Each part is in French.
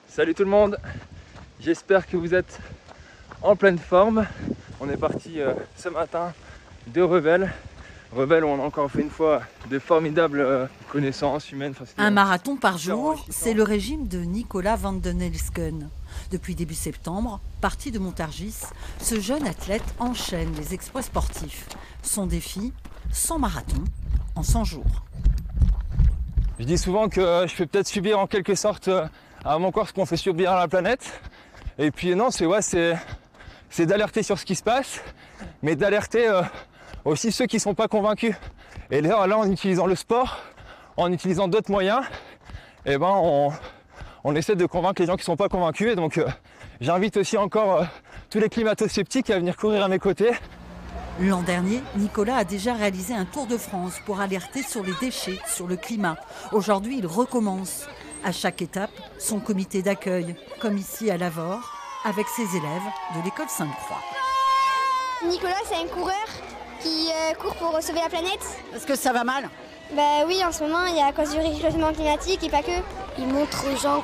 Salut tout le monde, j'espère que vous êtes en pleine forme. On est parti ce matin de Revel. Revel où on a encore fait une fois de formidables connaissances humaines. Un marathon par jour, c'est le régime de Nicolas van den Elsken. Depuis début septembre, parti de Montargis, ce jeune athlète enchaîne les exploits sportifs. Son défi, 100 marathons en 100 jours. Je dis souvent que je fais peut-être subir en quelque sorte à mon corps ce qu'on fait subir à la planète. Et puis non, c'est d'alerter sur ce qui se passe, mais d'alerter aussi ceux qui ne sont pas convaincus. Et là, en utilisant le sport, en utilisant d'autres moyens, eh ben, on essaie de convaincre les gens qui ne sont pas convaincus. Et donc j'invite aussi encore tous les climato-sceptiques à venir courir à mes côtés. L'an dernier, Nicolas a déjà réalisé un tour de France pour alerter sur les déchets, sur le climat. Aujourd'hui, il recommence. À chaque étape, son comité d'accueil, comme ici à Lavore, avec ses élèves de l'école Sainte-Croix. Nicolas, c'est un coureur qui court pour sauver la planète. Est-ce que ça va mal? Bah oui, en ce moment, il y a à cause du réchauffement climatique et pas que. Il montre aux gens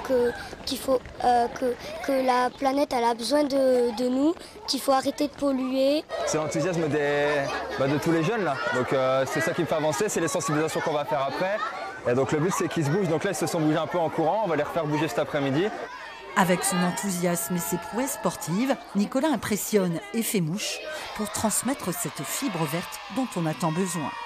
que la planète elle a besoin de nous, qu'il faut arrêter de polluer. C'est l'enthousiasme de tous les jeunes là. Donc c'est ça qui me fait avancer, c'est les sensibilisations qu'on va faire après. Et donc le but c'est qu'ils se bougent. Donc là ils se sont bougés un peu en courant, on va les refaire bouger cet après-midi. Avec son enthousiasme et ses prouesses sportives, Nicolas impressionne et fait mouche pour transmettre cette fibre verte dont on a tant besoin.